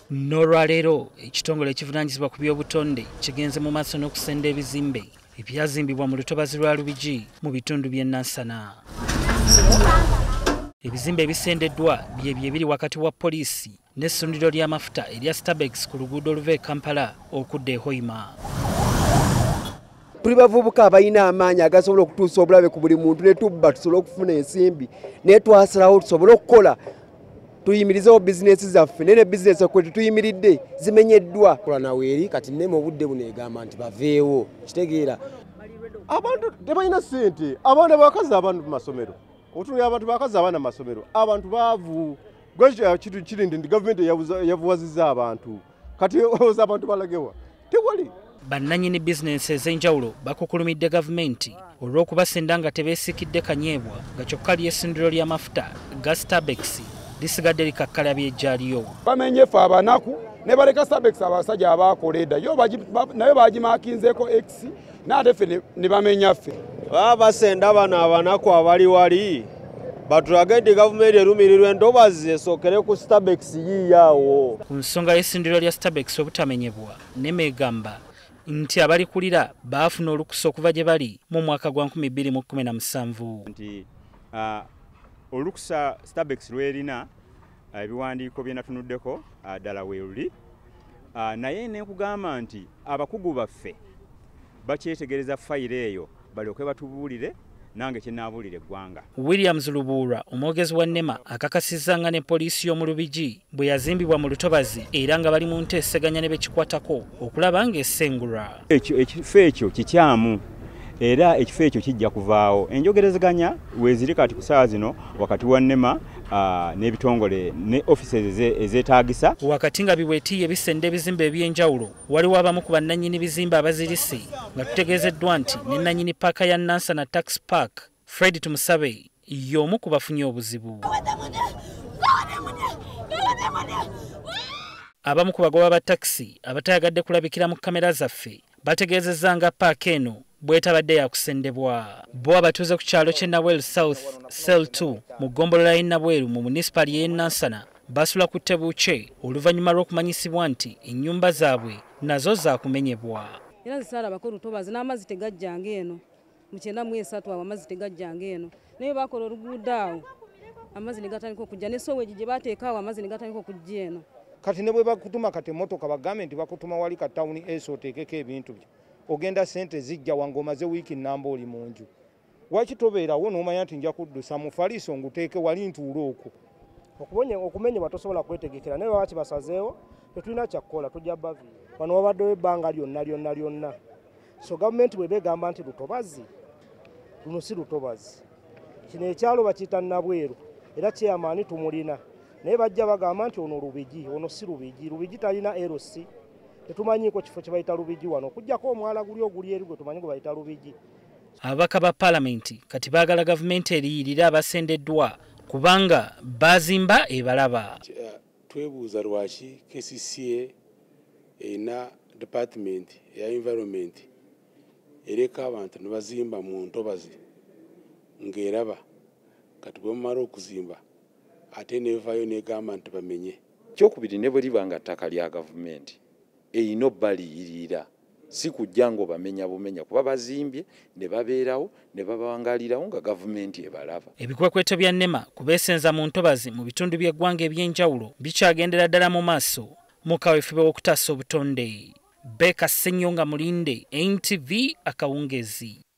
N'olwaleero ekitongole ekivunaanyizibwa ku by'obutonde kigenze mu maaso n'okusenda ebizimbe ebyazimbibwa mu lutobazi lwa Lubigi mu bitundu by'e Nansana. Ebizimbe ebisendeddwa byebiri wakati wa poliisi n'essundiro ly'amafuta erya Starbex ku luguudo oluva e Kampala okudda e Hoima. Tuli bavubuka abalina amaanyi agasobola okutuusa obulabe ku buli muntu ne tubba tusobole okufuna ensimbi naye twasalawo tusobole okukola tuyimirizewo bizinesi zaffe naye ne bizinesi kwe tuyimiridde zimenyeddwa. Kola naweeri kati ne mu budde buno egamba nti baveewo kitegeera abantu tebalina ssente abaana bakazi abantu mu masomero otunuulira abantu bakazi abaana mu masomero abantu baavu kitu kirindi ndi gavumenti yavuwazizza abantu kati oza abantu balagewa tewali. Bannannyini bizinensi ez'enjawulo bakukulumidde gavumenti olw'okubasenda nga tebeesikidde kanyeebwa nga kyokka ly'essundiro ly'amafuta ga Starbex lisigadde likakkalabya ejjaaliyo. Bamenye ffe abanaku ne baleka Starbex abasajja abaakola edda naye bagimakinzeeko X n'ate ffe ne bamenya ffe. Baba basenda bano abanaku abali wali batulagedde gavumenti erumirirwa entobazi esookere ku Starbex yiiyaawo. Ku nsonga y'essundiro lya Starbex obutamenyebwa nemegamba nti abalikulira baafuna olukusa okuva gye bali mu mwaka gwa 2017. Nti olukusa Starbex lwerina ebiwandiiko bye natunuddeko ddala weeruli naye ne nkugamba nti abakugu baffe bakyetegereza fayiro eyo balyoke batubuulire nange kyenaabuulira eggwanga. Williams Lubuulwa omwogezi wa NEMA akakasizza nga ne poliisi y'omu Lubigi bwe yazimbibwa mu lutobazi era nga bali mu nteeseganya ne bekikwatako okulaba ng'essengulwa. Ekifo ekyo kikyamu era ekifo ekyo kijja kuvaawo. Enjogerezeganya weeziri kati ku ssaawa zino wakati wa NEMA n'ebitongole ne offices ezeetaagisa. Wakati nga biweetiiye bisenda ebizimbe eby'enjawulo waliwo abamu ku bannannyini bizimbe abazirise nga tutegeezeddwa nti ne nannyini paaka ya Nansana Tax Park Fred Tumusabe y'omu ku bafunye obuzibu. Abamu ku bagoba ba takisi abatayagadde kulabikira mu kamera zaffe bategeezezza nga paaka eno bwetabadde yakusendebwa. Bo abatuuze ku kyalo ky'e Nawel South Cell 2 mu ggombolola y'e Nabweru mu munisipali y'e Nansana basula ku Tebuuche oluvannyuma lw'okumanyisibwa nti ennyumba zaabwe nazo zaakumenyebwa. Era zisaalabako olutobazi n'amazzi tegajjanga eno mu 93 awo amazzi tegajjanga eno naye bakola oluguudo awo amazzi ne gatandika okujja ne Soweji gye baateeka awo amazzi ne gatandika okujja eno. Kati ne bwe bakutuma kati emmotoka bagambe nti bakutuma wali ka tawuni eso oteekeko ebintu byo ogenda sente zijja wange omaze wiiki nnamba oli mu nju waki tobeerawo n'omanya nti nja kuddusa mu faliiso nguteeke wali ntuula okwo. Okumenyebwa tosobola kwetegekera naye baba kibasazeewo tetulina kyakukola tujja bavi wano wabaddewo ebbanga lyonna so gavumenti bwe begamba nti lutobazi luno si lutobazi kino ekyalo bakiyita Nabweru era kyeyamaani tumulina naye bajja bagamba nti ono Lubigi ono si Lubigi talina LC tetumanyiiko kifo kye bayita Lubigi wano okujjako omwala guli eri gwe tumanyi gwe bayita Lubigi. Ababaka ba Paalamenti kati baagala gavumenti eriyirira abasendeddwa kubanga baazimba ebalaba. Twebuuza lwaki KCCA erina department ya environment ereka abantu ne bazimba mu ntobazi ng'eraba kati bwe mumala okuzimba ate nevayo negamba nti bamenye. Kyokubiri ne bwe liba nga ttaka lya gavumenti erina obbaliyirira si kujja ngo bamenya bumenya kuba bazimbye ne babeerawo ne babangalirawo nga gavumenti ebalaba. Ebikwekweto bya NEMA kubeesenza mu ntobazi mu bitundu by'eggwanga eby'enjawulo bikyagendera ddala mu maaso mu kaweefube w'okutaasa obutonde. Beka Ssenyonga Mulinde, NTV Akawungezi.